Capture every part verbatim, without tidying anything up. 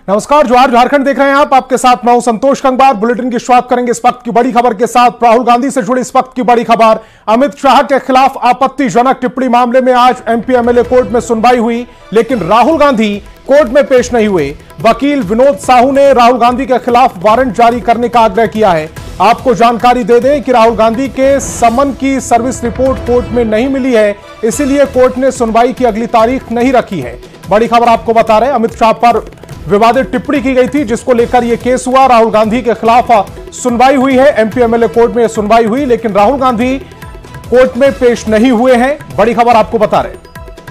नमस्कार, जोहार झारखंड देख रहे हैं आप। आपके साथ मैं हूं संतोष कंगवार। बुलेटिन की शुरुआत करेंगे इस वक्त की बड़ी खबर के साथ। राहुल गांधी से जुड़ी इस वक्त की बड़ी खबर। अमित शाह के खिलाफ आपत्तिजनक टिप्पणी मामले में आज एमपी एमएलए कोर्ट में सुनवाई हुई, लेकिन राहुल गांधी कोर्ट में पेश नहीं हुए। वकील विनोद साहू ने राहुल गांधी के खिलाफ वारंट जारी करने का आग्रह किया है। आपको जानकारी दे दें कि राहुल गांधी के समन की सर्विस रिपोर्ट कोर्ट में नहीं मिली है, इसीलिए कोर्ट ने सुनवाई की अगली तारीख नहीं रखी है। बड़ी खबर आपको बता रहे हैं, अमित शाह पर विवादित टिप्पणी की गई थी, जिसको लेकर यह केस हुआ। राहुल गांधी के खिलाफ सुनवाई हुई है, एमपी एमएलए कोर्ट में सुनवाई हुई, लेकिन राहुल गांधी कोर्ट में पेश नहीं हुए हैं। बड़ी खबर आपको बता रहे हैं।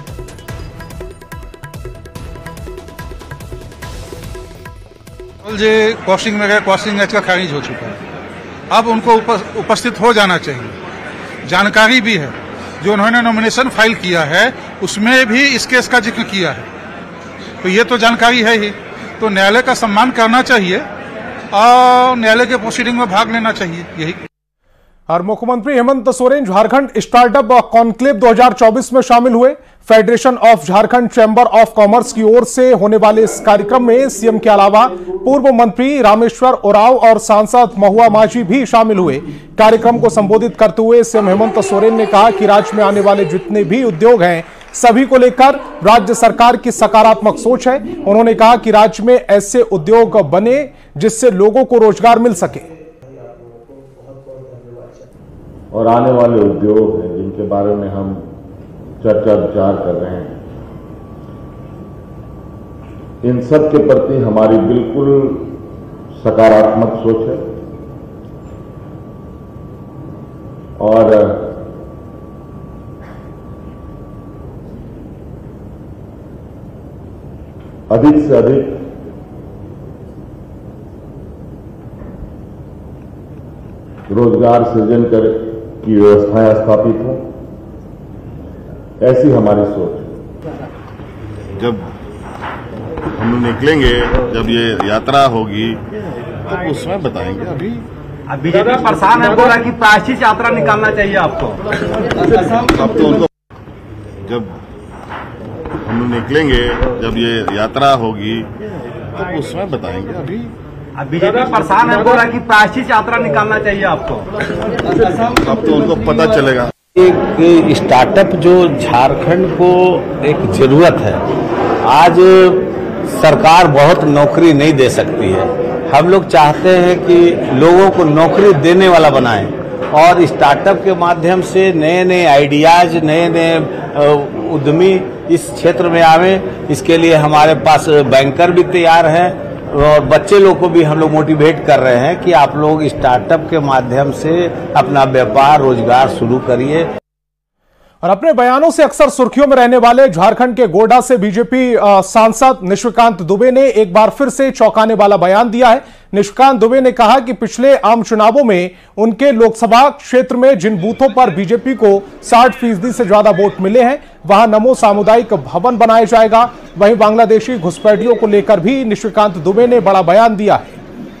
जो क्वेश्चनिंग में गए, क्वेश्चनिंग मैच का खारिज हो चुका है। अब उनको उप, उपस्थित हो जाना चाहिए। जानकारी भी है, जो उन्होंने नॉमिनेशन फाइल किया है उसमें भी इस केस का जिक्र किया है, तो ये तो जानकारी है ही। तो न्यायालय का सम्मान करना चाहिए और न्यायालय के प्रोसीडिंग में भाग लेना चाहिए, यही। और मुख्यमंत्री हेमंत सोरेन झारखंड स्टार्टअप कॉन्क्लेव दो हज़ार चौबीस में शामिल हुए। Federation of Jharkhand chamber of commerce की ओर से होने वाले इस कार्यक्रम में सीएम के अलावा पूर्व मंत्री रामेश्वर उरांव और सांसद महुआ माझी भी शामिल हुए। कार्यक्रम को संबोधित करते हुए सीएम हेमंत सोरेन ने कहा कि राज्य में आने वाले जितने भी उद्योग हैं, सभी को लेकर राज्य सरकार की सकारात्मक सोच है। उन्होंने कहा कि राज्य में ऐसे उद्योग बने जिससे लोगों को रोजगार मिल सके। और आने वाले उद्योग हैं जिनके बारे में हम चर्चा विचार कर रहे हैं, इन सब के प्रति हमारी बिल्कुल सकारात्मक सोच है। और अधिक से अधिक रोजगार सृजन कर की व्यवस्थाएं स्थापित हों, ऐसी हमारी सोच है। जब हम लोग निकलेंगे, जब ये यात्रा होगी तो उसमें बताएंगे। अभी अब बीजेपी परेशान है, बोला कि प्रायश्चित यात्रा निकालना चाहिए आपको। अब तो उनको जब हम लोग निकलेंगे, जब ये यात्रा होगी तो उसमें बताएंगे। अभी अब बीजेपी परेशान है, बोला कि प्रायश्चित यात्रा निकालना चाहिए आपको। अब तो उनको पता चलेगा। एक स्टार्टअप जो झारखंड को एक जरूरत है। आज सरकार बहुत नौकरी नहीं दे सकती है। हम लोग चाहते हैं कि लोगों को नौकरी देने वाला बनाएं और स्टार्टअप के माध्यम से नए नए आइडियाज, नए नए उद्यमी इस क्षेत्र में आवे। इसके लिए हमारे पास बैंकर भी तैयार हैं और बच्चे लोग को भी हम लोग मोटिवेट कर रहे हैं कि आप लोग स्टार्टअप के माध्यम से अपना व्यापार रोजगार शुरू करिए। और अपने बयानों से अक्सर सुर्खियों में रहने वाले झारखंड के गोड्डा से बीजेपी सांसद निशिकांत दुबे ने एक बार फिर से चौंकाने वाला बयान दिया है। निशिकांत दुबे ने कहा कि पिछले आम चुनावों में उनके लोकसभा क्षेत्र में जिन बूथों पर बीजेपी को साठ फीसदी से ज्यादा वोट मिले हैं, वहां नमो सामुदायिक भवन बनाया जाएगा। वहीं बांग्लादेशी घुसपैठियों को लेकर भी निशिकांत दुबे ने बड़ा बयान दिया है।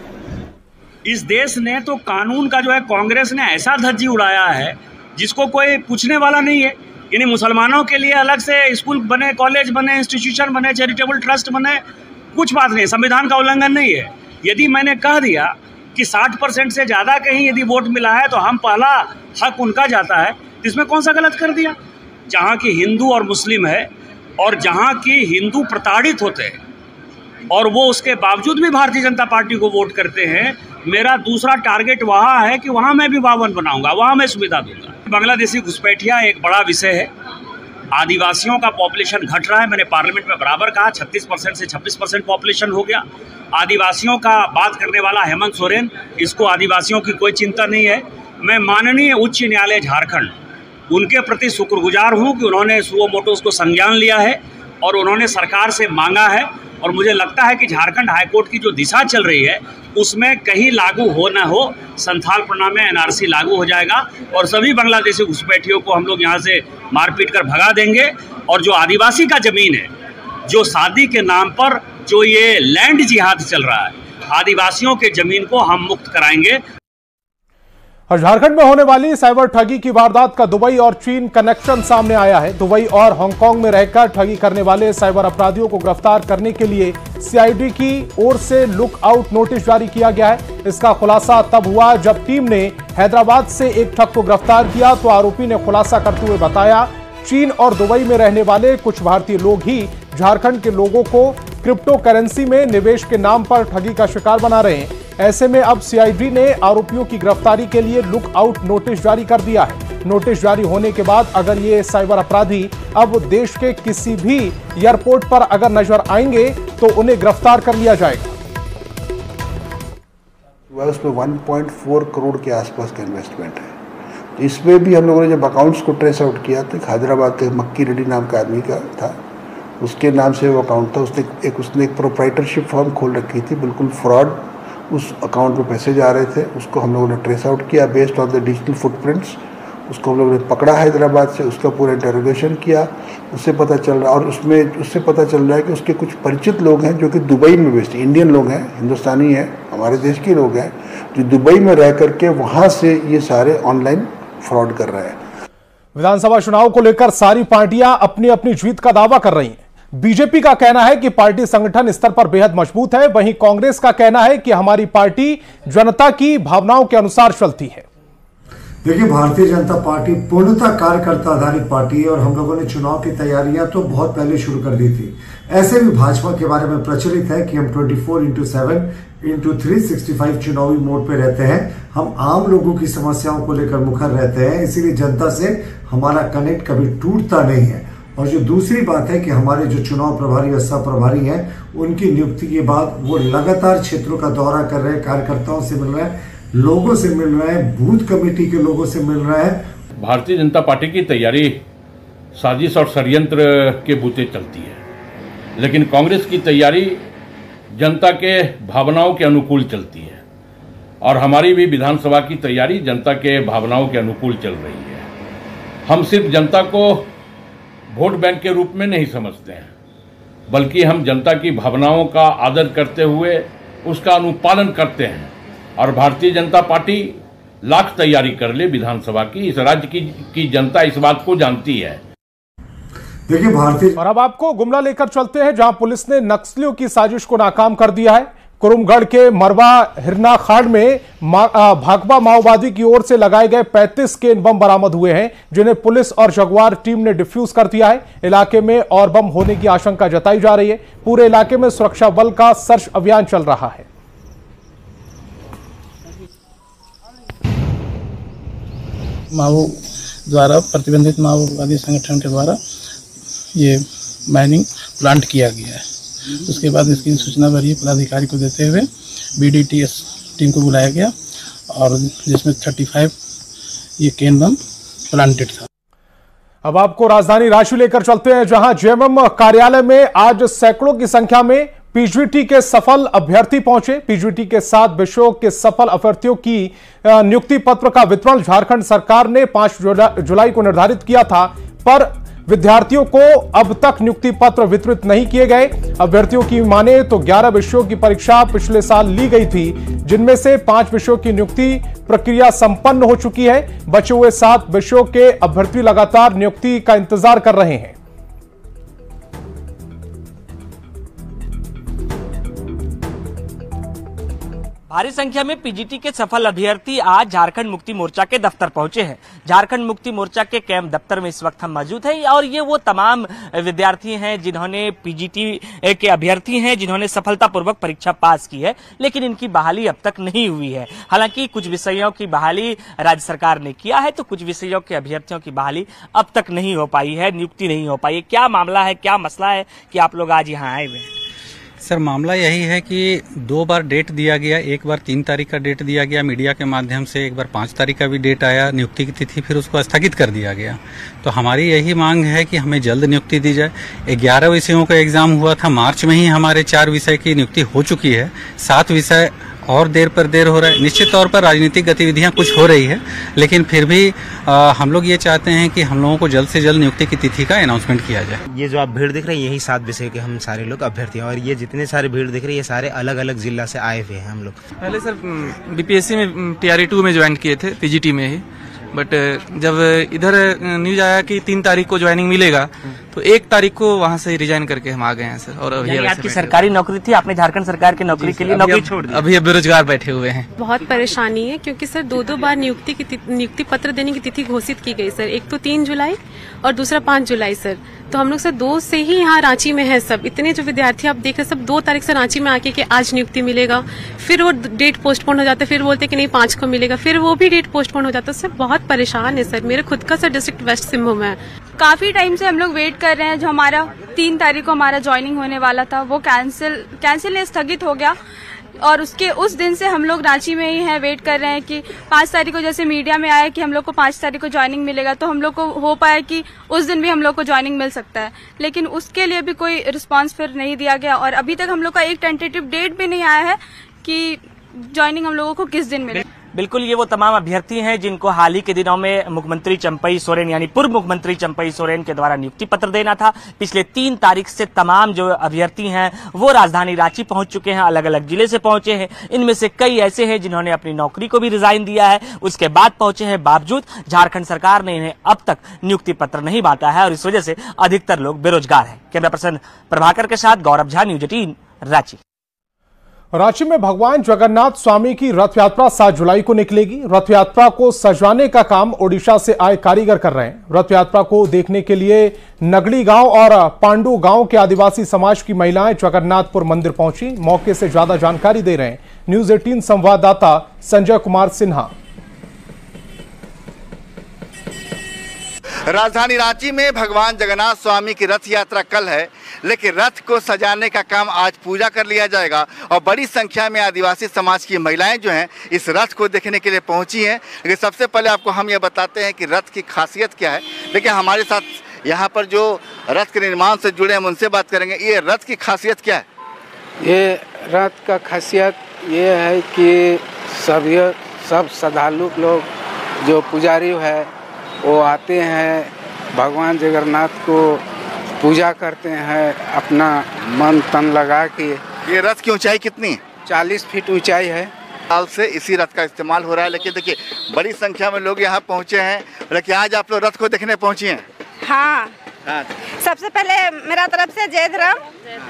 इस देश ने तो कानून का जो है कांग्रेस ने ऐसा धज्जी उड़ाया है जिसको कोई पूछने वाला नहीं है। यानी मुसलमानों के लिए अलग से स्कूल बने, कॉलेज बने, इंस्टीट्यूशन बने, चैरिटेबल ट्रस्ट बने, कुछ बात नहीं, संविधान का उल्लंघन नहीं है। यदि मैंने कह दिया कि साठ परसेंट से ज़्यादा कहीं यदि वोट मिला है तो हम पहला हक उनका जाता है, तो इसमें कौन सा गलत कर दिया? जहाँ की हिंदू और मुस्लिम है और जहाँ की हिंदू प्रताड़ित होते हैं और वो उसके बावजूद भी भारतीय जनता पार्टी को वोट करते हैं, मेरा दूसरा टारगेट वहाँ है कि वहाँ मैं भी बावन बनाऊंगा, वहाँ मैं सुविधा दूंगा। बांग्लादेशी घुसपैठिया एक बड़ा विषय है। आदिवासियों का पॉपुलेशन घट रहा है। मैंने पार्लियामेंट में बराबर कहा छत्तीस परसेंट से छब्बीस परसेंट पॉपुलेशन हो गया। आदिवासियों का बात करने वाला हेमंत सोरेन, इसको आदिवासियों की कोई चिंता नहीं है। मैं माननीय उच्च न्यायालय झारखंड, उनके प्रति शुक्रगुजार हूँ कि उन्होंने सुओ मोटोस को संज्ञान लिया है और उन्होंने सरकार से मांगा है। और मुझे लगता है कि झारखंड हाईकोर्ट की जो दिशा चल रही है उसमें कहीं लागू हो ना हो, संथाल प्रणाम में एनआरसी लागू हो जाएगा और सभी बांग्लादेशी घुसपैठियों को हम लोग यहाँ से मारपीट कर भगा देंगे। और जो आदिवासी का जमीन है, जो शादी के नाम पर जो ये लैंड जिहाद चल रहा है, आदिवासियों के जमीन को हम मुक्त कराएंगे। और झारखंड में होने वाली साइबर ठगी की वारदात का दुबई और चीन कनेक्शन सामने आया है। दुबई और हांगकांग में रहकर ठगी करने वाले साइबर अपराधियों को गिरफ्तार करने के लिए सीआईडी की ओर से लुक आउट नोटिस जारी किया गया है। इसका खुलासा तब हुआ जब टीम ने हैदराबाद से एक ठग को गिरफ्तार किया तो आरोपी ने खुलासा करते हुए बताया, चीन और दुबई में रहने वाले कुछ भारतीय लोग ही झारखंड के लोगों को क्रिप्टो करेंसी में निवेश के नाम पर ठगी का शिकार बना रहे हैं। ऐसे में अब सीआईडी ने आरोपियों की गिरफ्तारी के लिए लुक आउट नोटिस जारी कर दिया है। नोटिस जारी होने के बाद अगर ये साइबर अपराधी अब देश के किसी भी एयरपोर्ट पर अगर नजर आएंगे तो उन्हें गिरफ्तार कर लिया जाएगा। उसमें एक पॉइंट चार करोड़ के आसपास का इन्वेस्टमेंट है। इसमें भी हम लोगों ने जब अकाउंट्स को ट्रेस आउट किया तो हैदराबाद के मक्की रेड्डी नाम का आदमी का था, उसके नाम से वो अकाउंट था। उसने एक उसने एक प्रोप्राइटरशिप फर्म खोल रखी थी, बिल्कुल फ्रॉड। उस अकाउंट में पैसे जा रहे थे, उसको हम लोगों ने ट्रेस आउट किया based on the digital footprints. उसको हम लोगों ने पकड़ा हैदराबाद से, उसका पूरा इंटरोगेशन किया। उससे पता चल रहा और उसमें उससे पता चल रहा है कि उसके कुछ परिचित लोग हैं जो कि दुबई में बेचते, इंडियन लोग हैं, हिंदुस्तानी हैं, हमारे देश के लोग हैं, जो दुबई में रह करके वहाँ से ये सारे ऑनलाइन फ्रॉड कर रहे हैं। विधानसभा चुनाव को लेकर सारी पार्टियां अपनी अपनी जीत का दावा कर रही हैं। बीजेपी का कहना है कि पार्टी संगठन स्तर पर बेहद मजबूत है, वहीं कांग्रेस का कहना है कि हमारी पार्टी जनता की भावनाओं के अनुसार चलती है। देखिए, भारतीय जनता पार्टी पूर्णतः कार्यकर्ता आधारित पार्टी है और हम लोगों ने चुनाव की तैयारियां तो बहुत पहले शुरू कर दी थी। ऐसे भी भाजपा के बारे में प्रचलित है कि हम चौबीस into seven into three sixty five चुनावी मोड पे रहते हैं। हम आम लोगों की समस्याओं को लेकर मुखर रहते हैं, इसीलिए जनता से हमारा कनेक्ट कभी टूटता नहीं है। और जो दूसरी बात है कि हमारे जो चुनाव प्रभारी और सह प्रभारी हैं, उनकी नियुक्ति के बाद वो लगातार क्षेत्रों का दौरा कर रहे हैं, कार्यकर्ताओं से मिल रहे हैं, लोगों से मिल रहे हैं, बूथ कमेटी के लोगों से मिल रहे हैं। भारतीय जनता पार्टी की तैयारी साजिश और षड्यंत्र के बूते चलती है, लेकिन कांग्रेस की तैयारी जनता के भावनाओं के अनुकूल चलती है और हमारी भी विधानसभा की तैयारी जनता के भावनाओं के अनुकूल चल रही है। हम सिर्फ जनता को वोट बैंक के रूप में नहीं समझते हैं, बल्कि हम जनता की भावनाओं का आदर करते हुए उसका अनुपालन करते हैं। और भारतीय जनता पार्टी लाख तैयारी कर ले विधानसभा की, इस राज्य की, की जनता इस बात को जानती है। देखिए, भारतीय और अब आपको गुमला लेकर चलते हैं, जहां पुलिस ने नक्सलियों की साजिश को नाकाम कर दिया है। कुरुमगढ़ के मरवा हिरना खाड़ में भाकपा माओवादी की ओर से लगाए गए पैंतीस केन बम बरामद हुए हैं, जिन्हें पुलिस और जगुआर टीम ने डिफ्यूज कर दिया है। इलाके में और बम होने की आशंका जताई जा रही है। पूरे इलाके में सुरक्षा बल का सर्च अभियान चल रहा है। माओ द्वारा प्रतिबंधित माओवादी संगठन के द्वारा ये माइनिंग प्लांट किया गया है। उसके बाद इसकी सूचना वरीय पदाधिकारी को देते हुए बीडीटीएस टीम को बुलाया गया और जिसमें पैंतीस ये केन बम प्लांटेड था। अब आपको राजधानी रांची लेकर चलते हैं, जहां जेएमएम कार्यालय में आज सैकड़ों की संख्या में पीजीटी के सफल अभ्यर्थी पहुंचे। पीजीटी के सात विषयों के सफल अभ्यर्थियों की नियुक्ति पत्र का वितरण झारखंड सरकार ने पांच जुलाई को निर्धारित किया था, पर विद्यार्थियों को अब तक नियुक्ति पत्र वितरित नहीं किए गए। अभ्यर्थियों की माने तो ग्यारह विषयों की परीक्षा पिछले साल ली गई थी, जिनमें से पांच विषयों की नियुक्ति प्रक्रिया संपन्न हो चुकी है। बचे हुए सात विषयों के अभ्यर्थी लगातार नियुक्ति का इंतजार कर रहे हैं। भारी संख्या में पीजीटी के सफल अभ्यर्थी आज झारखंड मुक्ति मोर्चा के दफ्तर पहुंचे हैं। झारखंड मुक्ति मोर्चा के कैंप दफ्तर में इस वक्त हम मौजूद हैं और ये वो तमाम विद्यार्थी हैं जिन्होंने पीजीटी के अभ्यर्थी हैं जिन्होंने सफलतापूर्वक परीक्षा पास की है, लेकिन इनकी बहाली अब तक नहीं हुई है। हालांकि कुछ विषयों की बहाली राज्य सरकार ने किया है, तो कुछ विषयों के अभ्यर्थियों की बहाली अब तक नहीं हो पाई है, नियुक्ति नहीं हो पाई है। क्या मामला है, क्या मसला है कि आप लोग आज यहाँ आए हुए हैं? सर, मामला यही है कि दो बार डेट दिया गया, एक बार तीन तारीख का डेट दिया गया मीडिया के माध्यम से, एक बार पाँच तारीख का भी डेट आया नियुक्ति की तिथि, फिर उसको स्थगित कर दिया गया। तो हमारी यही मांग है कि हमें जल्द नियुक्ति दी जाए। ग्यारह विषयों का एग्जाम हुआ था, मार्च में ही हमारे चार विषय की नियुक्ति हो चुकी है, सात विषय और देर पर देर हो रहा है। निश्चित तौर पर राजनीतिक गतिविधियां कुछ हो रही है, लेकिन फिर भी आ, हम लोग ये चाहते हैं कि हम लोगों को जल्द से जल्द नियुक्ति की तिथि का अनाउंसमेंट किया जाए। ये जो आप भीड़ दिख रही है, यही सात विषय के हम सारे लोग अभ्यर्थी हैं, और ये जितने सारे भीड़ दिख रही है, ये सारे अलग अलग जिला से आए हुए हैं हम लोग। पहले सर बीपीएससी में टीआरई टू में ज्वाइन किए थे, पीजीटी में ही, बट जब इधर न्यूज आया कि तीन तारीख को ज्वाइनिंग मिलेगा, तो एक तारीख को वहाँ से रिजाइन करके हम आ गए हैं सर। और आपकी सरकारी नौकरी थी, आपने झारखंड सरकार की नौकरी के लिए नौकरी छोड़ दी, अभी अब बेरोजगार बैठे हुए हैं। बहुत परेशानी है क्योंकि सर दो दो बार नियुक्ति की नियुक्ति पत्र देने की तिथि घोषित की गई सर, एक तो तीन जुलाई और दूसरा पाँच जुलाई सर। तो हम लोग सर दो से ही यहाँ रांची में है सब, इतने जो विद्यार्थी आप देख रहे हैं सब दो तारीख से रांची में आके कि आज नियुक्ति मिलेगा, फिर वो डेट पोस्टपोन हो जाता है, फिर बोलते कि नहीं पाँच को मिलेगा, फिर वो भी डेट पोस्टपोन हो जाता है। सर बहुत परेशान है सर। मेरे खुद का सर डिस्ट्रिक्ट वेस्ट सिंहभूम है। काफी टाइम से हम लोग वेट कर रहे हैं। जो हमारा तीन तारीख को हमारा ज्वाइनिंग होने वाला था वो कैंसिल कैंसिल स्थगित हो गया, और उसके उस दिन से हम लोग रांची में ही हैं, वेट कर रहे हैं कि पाँच तारीख को जैसे मीडिया में आया कि हम लोग को पाँच तारीख को ज्वाइनिंग मिलेगा, तो हम लोग को हो पाया कि उस दिन भी हम लोग को ज्वाइनिंग मिल सकता है, लेकिन उसके लिए भी कोई रिस्पांस फिर नहीं दिया गया, और अभी तक हम लोग का एक टेंटेटिव डेट भी नहीं आया है कि ज्वाइनिंग हम लोगों को किस दिन मिले। बिल्कुल, ये वो तमाम अभ्यर्थी हैं जिनको हाल ही के दिनों में मुख्यमंत्री चंपई सोरेन यानी पूर्व मुख्यमंत्री चंपई सोरेन के द्वारा नियुक्ति पत्र देना था। पिछले तीन तारीख से तमाम जो अभ्यर्थी हैं वो राजधानी रांची पहुंच चुके हैं, अलग अलग जिले से पहुंचे हैं। इनमें से कई ऐसे हैं जिन्होंने अपनी नौकरी को भी रिजाइन दिया है, उसके बाद पहुंचे हैं, बावजूद झारखंड सरकार ने इन्हें अब तक नियुक्ति पत्र नहीं बांटा है, और इस वजह से अधिकतर लोग बेरोजगार हैं। कैमरा पर्सन प्रभाकर के साथ गौरव झा, न्यूज एटीन, रांची। रांची में भगवान जगन्नाथ स्वामी की रथ यात्रा सात जुलाई को निकलेगी। रथ यात्रा को सजाने का काम ओडिशा से आए कारीगर कर रहे हैं। रथ यात्रा को देखने के लिए नगड़ी गांव और पांडु गांव के आदिवासी समाज की महिलाएं जगन्नाथपुर मंदिर पहुंची। मौके से ज्यादा जानकारी दे रहे हैं न्यूज एटीन संवाददाता संजय कुमार सिन्हा। राजधानी रांची में भगवान जगन्नाथ स्वामी की रथ यात्रा कल है, लेकिन रथ को सजाने का काम आज पूजा कर लिया जाएगा, और बड़ी संख्या में आदिवासी समाज की महिलाएं जो हैं इस रथ को देखने के लिए पहुंची हैं। लेकिन सबसे पहले आपको हम ये बताते हैं कि रथ की खासियत क्या है। देखिए हमारे साथ यहाँ पर जो रथ के निर्माण से जुड़े हैं उनसे बात करेंगे। ये रथ की खासियत क्या है? ये रथ का खासियत ये है कि सब ये सब श्रद्धालु लोग जो पुजारी है वो आते हैं, भगवान जगन्नाथ को पूजा करते हैं अपना मन तन लगा के। ये रथ की ऊंचाई कितनी है? चालीस फीट ऊंचाई है। साल से इसी रथ का इस्तेमाल हो रहा है, लेकिन देखिए बड़ी संख्या में लोग यहाँ पहुँचे हैं। लेकिन आज आप लोग रथ को देखने पहुँची हैं? हाँ, हाँ। सबसे पहले मेरा तरफ से जय धर्म।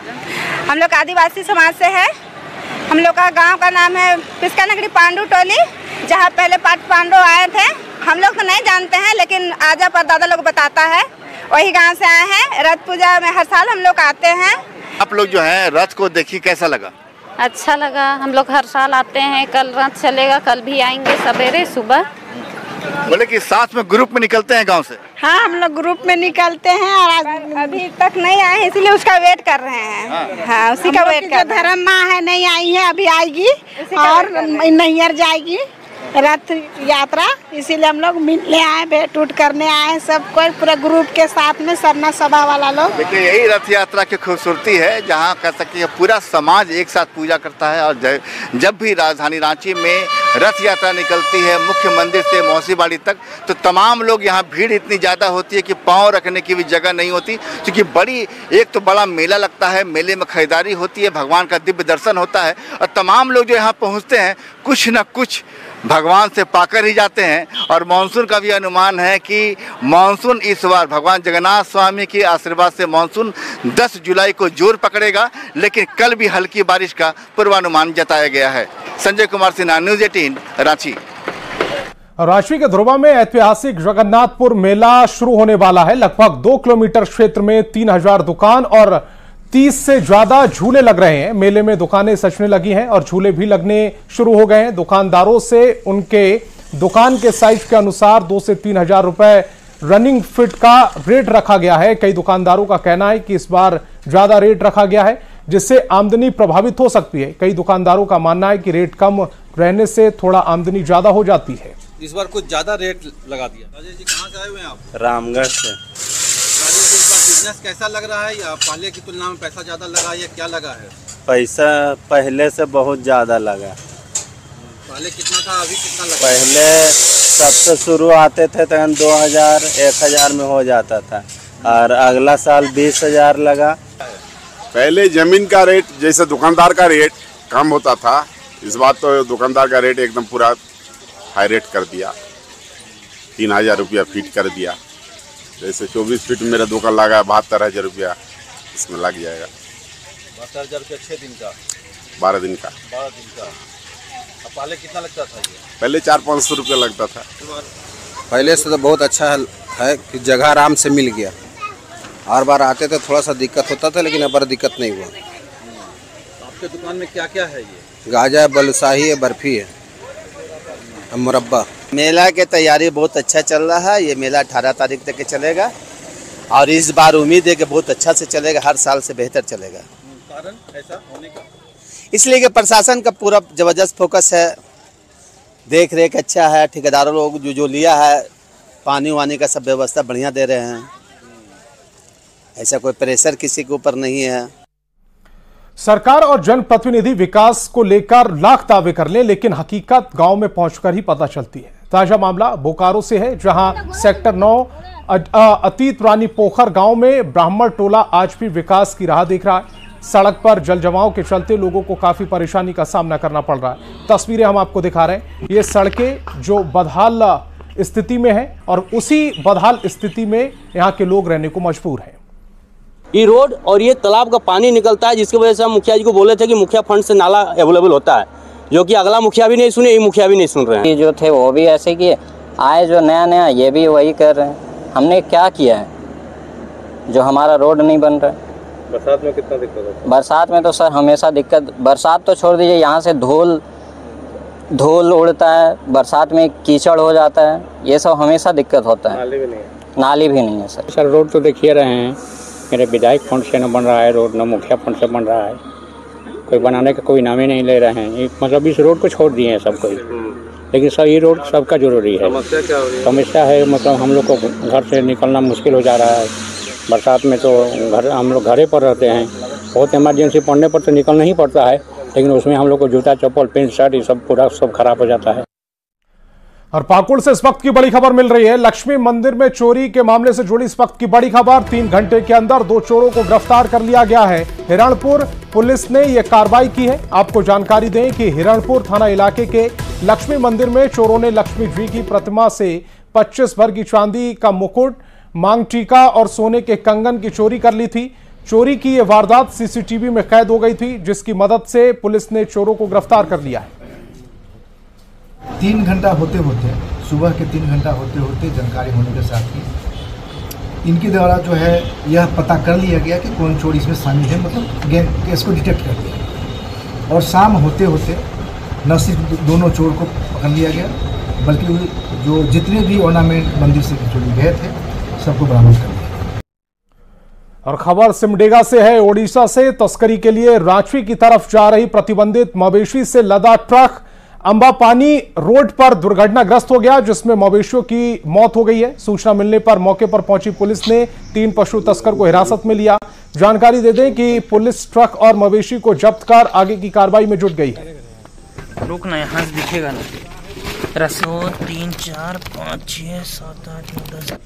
हम लोग आदिवासी समाज से है। हम लोग का गांव का नाम है पिस्का नगरी पांडु टोली, जहाँ पहले पांच पांडव आए थे। हम लोग तो नहीं जानते हैं, लेकिन आजा पर दादा लोग बताता है, वही गांव से आए हैं। रथ पूजा में हर साल हम लोग आते हैं। आप लोग जो है रथ को देखी, कैसा लगा? अच्छा लगा। हम लोग हर साल आते हैं। कल रथ चलेगा, कल भी आएंगे सवेरे सुबह। बोले कि साथ में ग्रुप में निकलते हैं गांव से? हाँ, हम लोग ग्रुप में निकलते हैं, और अभी तक नहीं आए हैं, इसीलिए उसका वेट कर रहे हैं। हाँ, हाँ, उसी का वेट कर। धर्म माँ है, नहीं आई है, अभी आएगी और नैहर जाएगी रथ यात्रा, इसीलिए हम लोग मिलने आए, भेंट उठ करने आए, सब कोई पूरा ग्रुप के साथ में सरना सभा वाला लोग। देखिए यही रथ यात्रा की खूबसूरती है, जहाँ कह सकते हैं पूरा समाज एक साथ पूजा करता है। और जब भी राजधानी रांची में रथ यात्रा निकलती है मुख्य मंदिर से मौसीबाड़ी तक, तो तमाम लोग यहाँ भीड़ इतनी ज़्यादा होती है कि पाँव रखने की भी जगह नहीं होती, क्योंकि बड़ी एक तो बड़ा मेला लगता है, मेले में खरीदारी होती है, भगवान का दिव्य दर्शन होता है, और तमाम लोग जो यहाँ पहुँचते हैं कुछ न कुछ भगवान से पाकर ही जाते हैं। और मानसून का भी अनुमान है कि मानसून इस बार भगवान जगन्नाथ स्वामी के आशीर्वाद से मानसून दस जुलाई को जोर पकड़ेगा, लेकिन कल भी हल्की बारिश का पूर्वानुमान जताया गया है। Sanjay Kumar Sinha, news eighteen, Ranchi. रांची के ध्रुवा में ऐतिहासिक जगन्नाथपुर मेला शुरू होने वाला है। लगभग दो किलोमीटर क्षेत्र में तीन हजार दुकान और तीस से ज्यादा झूले लग रहे हैं। मेले में दुकानें सजने लगी हैं और झूले भी लगने शुरू हो गए हैं। दुकानदारों से उनके दुकान के साइज के अनुसार दो से तीन हजार रुपए रनिंग फिट का रेट रखा गया है। कई दुकानदारों का कहना है कि इस बार ज्यादा रेट रखा गया है, जिससे आमदनी प्रभावित हो सकती है। कई दुकानदारों का मानना है कि रेट कम रहने से थोड़ा आमदनी ज्यादा हो जाती है। इस बार कुछ ज्यादा रेट लगा दिया। राजेश जी कहाँ से आए हुए हैं आप? रामगढ़ से। राजेश जी, इस बार बिजनेस कैसा लग रहा है, या पहले की तुलना में पैसा ज्यादा लगा या क्या लगा है? पैसा पहले से बहुत ज्यादा लगा। पहले कितना था, अभी कितना लगता है? पहले सबसे शुरू आते थे तो दो हजार एक हजार में हो जाता था, और अगला साल बीस हजार लगा। पहले जमीन का रेट जैसे दुकानदार का रेट कम होता था, इस बार तो दुकानदार का रेट एकदम पूरा हाई रेट कर दिया, तीन हजार रुपया फीट कर दिया। जैसे चौबीस फीट मेरा दुकान लगा बहत्तर हजार रुपया इसमें लग जाएगा। बहत्तर हजार रुपया छः दिन का, बारह दिन का बारह दिन का। अब पहले कितना लगता था ये? पहले चार पाँच सौ रुपया लगता था। पहले से तो बहुत अच्छा है कि जगह आराम से मिल गया। हर बार आते थे थोड़ा सा दिक्कत होता था, लेकिन अब बार दिक्कत नहीं हुआ। आपके दुकान में क्या क्या है? ये गाजा है, बलुसाही है, बर्फी है, मुरब्बा। मेला के तैयारी बहुत अच्छा चल रहा है। ये मेला अठारह तारीख तक के चलेगा और इस बार उम्मीद है कि बहुत अच्छा से चलेगा, हर साल से बेहतर चलेगा। कारण ऐसा होने का इसलिए कि प्रशासन का पूरा जबरदस्त फोकस है, देख रेख अच्छा है, ठेकेदारों लोग जो जो लिया है पानी वानी का सब व्यवस्था बढ़िया दे रहे हैं, ऐसा कोई प्रेशर किसी के ऊपर नहीं है। सरकार और जनप्रतिनिधि विकास को लेकर लाख दावे कर ले, लेकिन हकीकत गांव में पहुंचकर ही पता चलती है। ताजा मामला बोकारो से है, जहां सेक्टर नौ अतीत रानी पोखर गांव में ब्राह्मण टोला आज भी विकास की राह देख रहा है। सड़क पर जल जमाव के चलते लोगों को काफी परेशानी का सामना करना पड़ रहा है। तस्वीरें हम आपको दिखा रहे हैं। ये सड़कें जो बदहाल स्थिति में है और उसी बदहाल स्थिति में यहाँ के लोग रहने को मजबूर हैं। ये रोड और ये तालाब का पानी निकलता है, जिसकी वजह से हम मुखिया जी को बोले थे कि मुखिया फंड से नाला अवेलेबल होता है, जो कि अगला मुखिया भी नहीं सुने, ये मुखिया भी नहीं सुन रहे हैं। ये जो थे वो भी ऐसे किए, आए जो नया नया ये भी वही कर रहे हैं। हमने क्या किया है जो हमारा रोड नहीं बन रहा है? बरसात में कितना दिक्कत होता है? बरसात में तो सर हमेशा दिक्कत, बरसात तो छोड़ दीजिए, यहाँ से धूल धूल उड़ता है, बरसात में कीचड़ हो जाता है, ये सब हमेशा दिक्कत होता है। नाली भी नहीं है? नाली भी नहीं है सर। सर रोड तो देखिए रहे हैं, मेरे विधायक फंड से न बन रहा है रोड, न मुखिया फंड से बन रहा है, कोई बनाने का कोई नाम ही नहीं ले रहे हैं। मतलब इस रोड को छोड़ दिए हैं सब कोई, लेकिन सर ये रोड सबका जरूरी है। समस्या क्या हो रही है? समस्या है मतलब हम लोग को घर से निकलना मुश्किल हो जा रहा है। बरसात में तो घर हम लोग घरे पर रहते हैं, बहुत इमरजेंसी पड़ने पर तो निकलना ही पड़ता है, लेकिन उसमें हम लोग को जूता चप्पल पेंट शर्ट ये सब पूरा सब खराब हो जाता है। और पाकुड़ से इस वक्त की बड़ी खबर मिल रही है। लक्ष्मी मंदिर में चोरी के मामले से जुड़ी इस वक्त की बड़ी खबर। तीन घंटे के अंदर दो चोरों को गिरफ्तार कर लिया गया है। हिरणपुर पुलिस ने यह कार्रवाई की है। आपको जानकारी दें कि हिरणपुर थाना इलाके के लक्ष्मी मंदिर में चोरों ने लक्ष्मी जी की प्रतिमा से पच्चीस भर की चांदी का मुकुट, मांग टीका और सोने के कंगन की चोरी कर ली थी। चोरी की यह वारदात सीसीटीवी में कैद हो गई थी, जिसकी मदद से पुलिस ने चोरों को गिरफ्तार कर लिया है। तीन घंटा होते होते सुबह के तीन घंटा होते होते जानकारी होने के साथ ही इनके द्वारा जो है यह पता कर लिया गया कि कौन चोर इसमें शामिल है, मतलब गैंग केस को डिटेक्ट कर दिया। और शाम होते होते न सिर्फ दोनों चोर को पकड़ लिया गया, बल्कि जो जितने भी ऑर्नामेंट मंदिर से चोरी गए थे सबको बरामद कर लिया। और खबर सिमडेगा से है। ओडिशा से तस्करी के लिए रांची की तरफ जा रही प्रतिबंधित मवेशी से लदा ट्रक अंबापानी रोड पर दुर्घटनाग्रस्त हो गया, जिसमें मवेशियों की मौत हो गई है। सूचना मिलने पर मौके पर पहुंची पुलिस ने तीन पशु तस्कर को हिरासत में लिया। जानकारी दे दें कि पुलिस ट्रक और मवेशी को जब्त कर आगे की कार्रवाई में जुट गई है। रुकना यहाँ से दिखेगा ना, रसो तीन चार पाँच छः सात आठ नौ दस।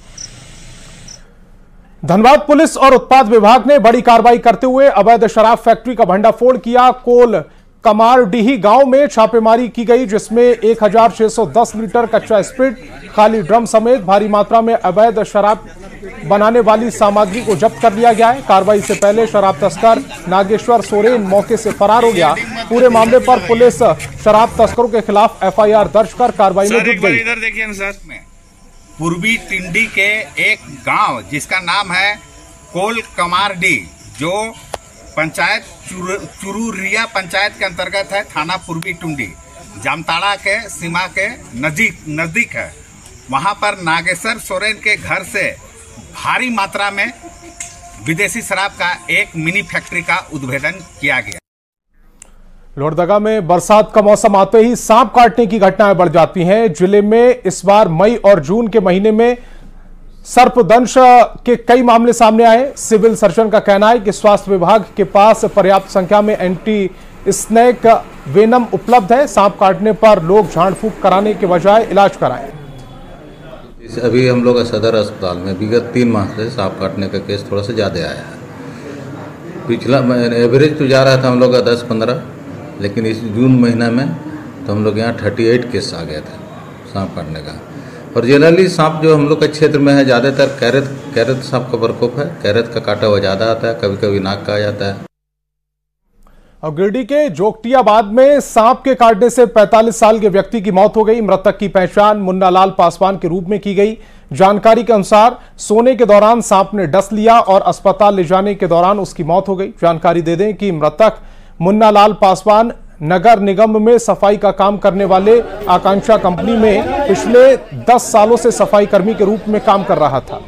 धनबाद पुलिस और उत्पाद विभाग ने बड़ी कार्रवाई करते हुए अवैध शराब फैक्ट्री का भंडाफोड़ किया। कोल कमारडीही गांव में छापेमारी की गई, जिसमें एक हजार छह सौ दस लीटर कच्चा स्प्रिट, खाली ड्रम समेत भारी मात्रा में अवैध शराब बनाने वाली सामग्री को जब्त कर लिया गया है। कार्रवाई से पहले शराब तस्कर नागेश्वर सोरेन मौके से फरार हो गया। पूरे मामले पर पुलिस शराब तस्करों के खिलाफ एफ आई आर दर्ज कर कार्रवाई में जुट गई। इधर देखिए सर, में पूर्वी टिंडी के एक गांव जिसका नाम है कोल कमारडी, जो पंचायत चुरुरिया पंचायत के अंतर्गत है, थाना पूर्वी टुंडी, जामताड़ा के सीमा के नजदीक नजदीक है। वहां पर नागेश्वर सोरेन के घर से भारी मात्रा में विदेशी शराब का एक मिनी फैक्ट्री का उद्भेदन किया गया। लोहरदगा में बरसात का मौसम आते ही सांप काटने की घटनाएं बढ़ जाती हैं। जिले में इस बार मई और जून के महीने में सर्पदंश के कई मामले सामने आए। सिविल सर्जन का कहना है कि स्वास्थ्य विभाग के पास पर्याप्त संख्या में एंटी स्नेक वेनम उपलब्ध है। सांप काटने पर लोग झाड़ फूंक कराने के बजाय इलाज कराएं। अभी हम लोग सदर अस्पताल में विगत तीन माह से सांप काटने का केस थोड़ा सा ज़्यादा आया है। पिछला एवरेज तो जा रहा था हम लोग का दस पंद्रह, लेकिन इस जून महीना में तो हम लोग यहाँ अड़तीस केस आ गया था सांप काटने का। और जनरली सांप जो हम लोग के क्षेत्र में है ज़्यादातर कैरेत कैरेत सांप का प्रकोप है। कैरेत का काटा हुआ ज़्यादा आता है, कभी कभी नाक का आ जाता है। और गिरिडीह के जोगटियाबाद में सांप के काटने से पैंतालीस साल के व्यक्ति की मौत हो गई। मृतक की पहचान मुन्ना लाल पासवान के रूप में की गई। जानकारी के अनुसार सोने के दौरान सांप ने डस लिया और अस्पताल ले जाने के दौरान उसकी मौत हो गई। जानकारी दे दें कि मृतक मुन्ना लाल पासवान नगर निगम में सफाई का काम करने वाले आकांक्षा कंपनी में पिछले दस सालों से सफाई कर्मी के रूप में काम कर रहा था।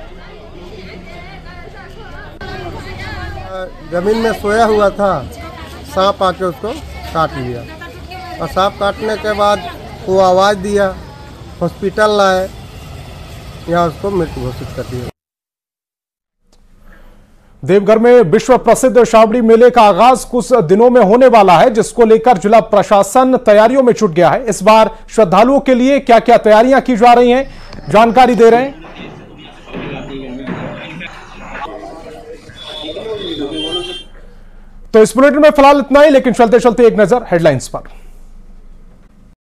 जमीन में सोया हुआ था, सांप आके उसको काट लिया और सांप काटने के बाद वो आवाज़ दिया, हॉस्पिटल लाए, यहाँ उसको मृत घोषित कर दिया। देवघर में विश्व प्रसिद्ध श्रावणी मेले का आगाज कुछ दिनों में होने वाला है, जिसको लेकर जिला प्रशासन तैयारियों में जुट गया है। इस बार श्रद्धालुओं के लिए क्या क्या तैयारियां की जा रही हैं, जानकारी दे रहे हैं। तो इस बुलेटिन में फिलहाल इतना ही, लेकिन चलते चलते एक नजर हेडलाइंस पर।